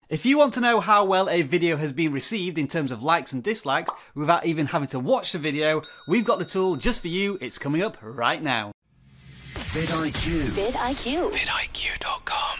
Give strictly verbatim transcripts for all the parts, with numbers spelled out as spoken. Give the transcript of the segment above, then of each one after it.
If you want to know how well a video has been received in terms of likes and dislikes without even having to watch the video, we've got the tool just for you. It's coming up right now. vidIQ. vidIQ. vidIQ dot com.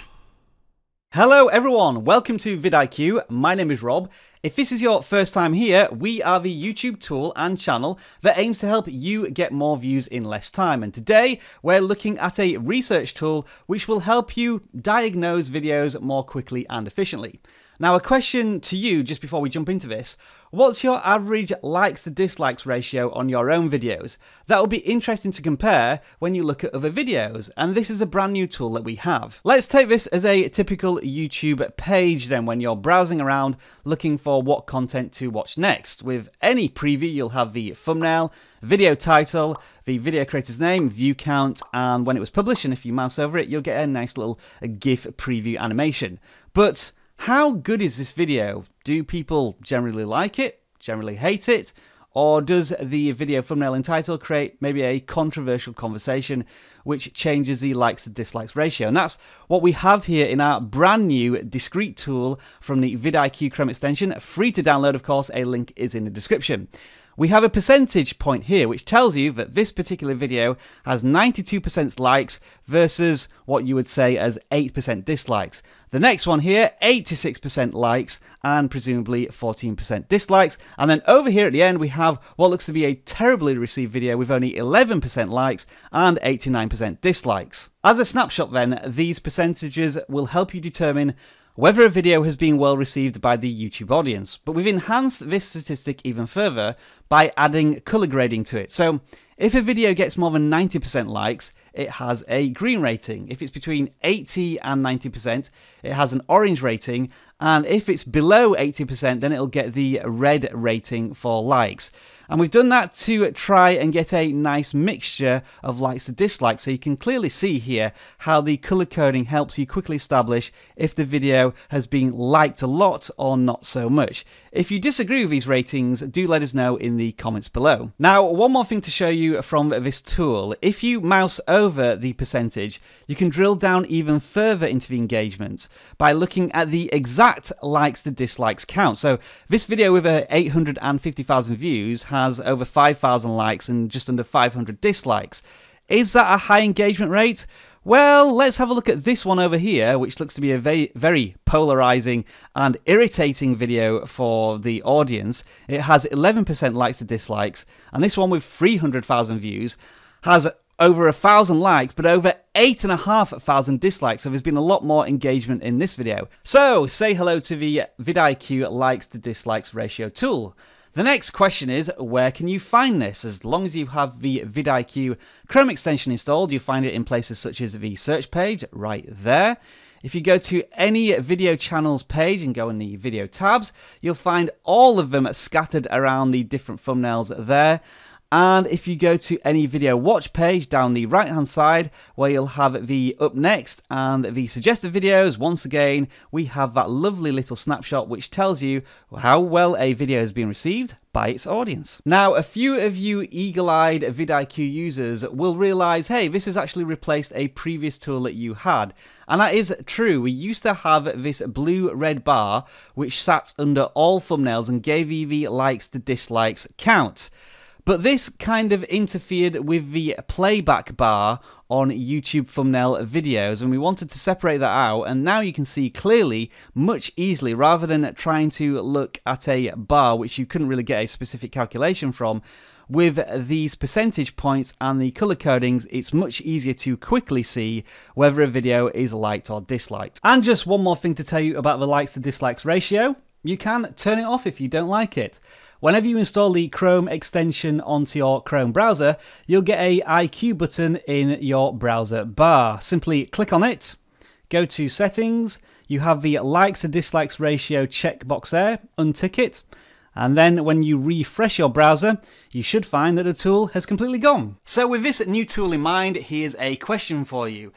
Hello everyone, welcome to vidIQ. My name is Rob. If this is your first time here, we are the YouTube tool and channel that aims to help you get more views in less time. And today we're looking at a research tool which will help you diagnose videos more quickly and efficiently. Now, a question to you just before we jump into this. What's your average likes to dislikes ratio on your own videos? That will be interesting to compare when you look at other videos, and this is a brand new tool that we have. Let's take this as a typical YouTube page then when you're browsing around looking for what content to watch next. With any preview, you'll have the thumbnail, video title, the video creator's name, view count, and when it was published, and if you mouse over it, you'll get a nice little GIF preview animation. But how good is this video? Do people generally like it, generally hate it, or does the video thumbnail and title create maybe a controversial conversation which changes the likes to dislikes ratio? And that's what we have here in our brand new discrete tool from the vidIQ Chrome extension, free to download of course, a link is in the description. We have a percentage point here which tells you that this particular video has ninety-two percent likes versus what you would say as eight percent dislikes. The next one here, eighty-six percent likes and presumably fourteen percent dislikes. And then over here at the end we have what looks to be a terribly received video with only eleven percent likes and eighty-nine percent dislikes. As a snapshot then, these percentages will help you determine whether a video has been well received by the YouTube audience, but we've enhanced this statistic even further by adding color grading to it. So if a video gets more than ninety percent likes, it has a green rating. If it's between eighty and ninety percent, it has an orange rating. And if it's below eighty percent, then it'll get the red rating for likes. And we've done that to try and get a nice mixture of likes to dislikes. So you can clearly see here how the color coding helps you quickly establish if the video has been liked a lot or not so much. If you disagree with these ratings, do let us know in the comments below. Now, one more thing to show you from this tool. If you mouse over the percentage, you can drill down even further into the engagement by looking at the exact likes to dislikes count. So this video with uh, eight hundred fifty thousand views has over five thousand likes and just under five hundred dislikes. Is that a high engagement rate? Well, let's have a look at this one over here, which looks to be a very, very polarizing and irritating video for the audience. It has eleven percent likes to dislikes, and this one with three hundred thousand views has over a thousand likes, but over eight and a half thousand dislikes. So there's been a lot more engagement in this video. So say hello to the vidIQ likes to dislikes ratio tool. The next question is, where can you find this? As long as you have the vidIQ Chrome extension installed, you find it in places such as the search page right there. If you go to any video channels page and go in the video tabs, you'll find all of them scattered around the different thumbnails there. And if you go to any video watch page down the right hand side where you'll have the up next and the suggested videos, once again we have that lovely little snapshot which tells you how well a video has been received by its audience. Now, a few of you eagle-eyed vidIQ users will realize, hey, this has actually replaced a previous tool that you had. And that is true. We used to have this blue-red bar which sat under all thumbnails and gave you the likes to dislikes count. But this kind of interfered with the playback bar on YouTube thumbnail videos, and we wanted to separate that out, and now you can see clearly, much easily, rather than trying to look at a bar which you couldn't really get a specific calculation from, with these percentage points and the color codings, it's much easier to quickly see whether a video is liked or disliked. And just one more thing to tell you about the likes to dislikes ratio. You can turn it off if you don't like it. Whenever you install the Chrome extension onto your Chrome browser, you'll get a I Q button in your browser bar. Simply click on it, go to settings, you have the likes to dislikes ratio checkbox there, untick it, and then when you refresh your browser, you should find that the tool has completely gone. So with this new tool in mind, here's a question for you.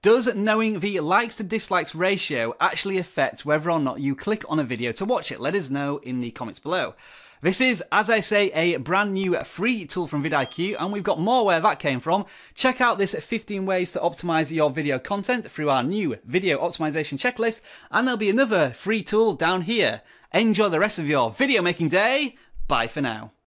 Does knowing the likes to dislikes ratio actually affect whether or not you click on a video to watch it? Let us know in the comments below. This is, as I say, a brand new free tool from vidIQ, and we've got more where that came from. Check out this fifteen ways to optimize your video content through our new video optimization checklist, and there'll be another free tool down here. Enjoy the rest of your video making day. Bye for now.